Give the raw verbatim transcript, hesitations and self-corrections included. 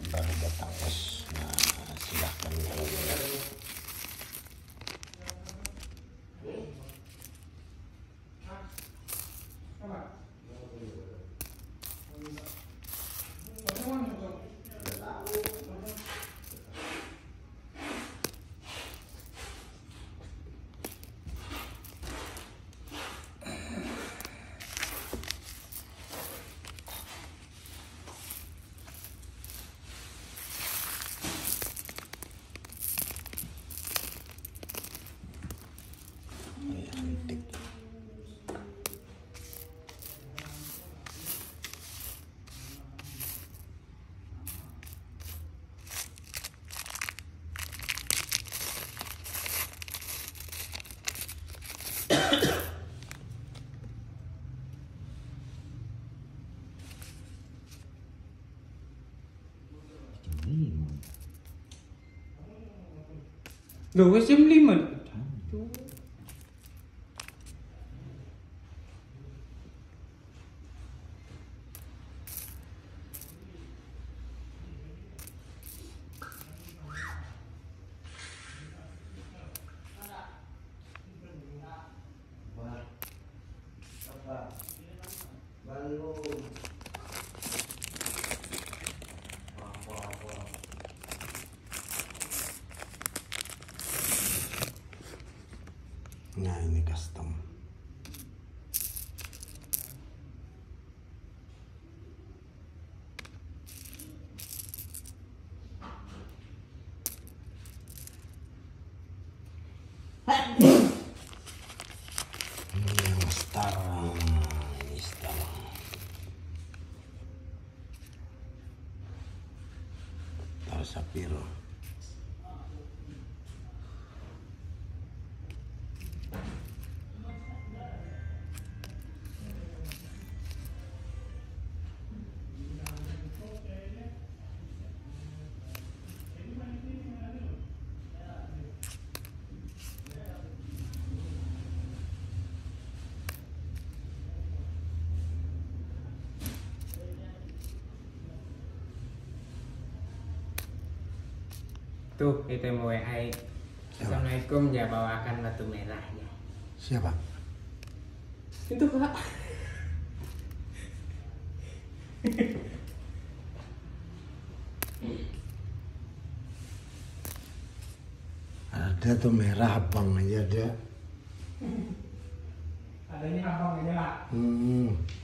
baru datang bos. Nah, silahkan kalau boleh. Loh, wis jam lima. Nah, ini custom. Ini yang star, ini star. Star Sapphire. Tuh, itu yang mau W A. Assalamualaikum, ya bawakan batu merahnya. Siapa? Itu Pak. Ada tuh merah abang aja ada. Adanya abang aja lah. Hmm.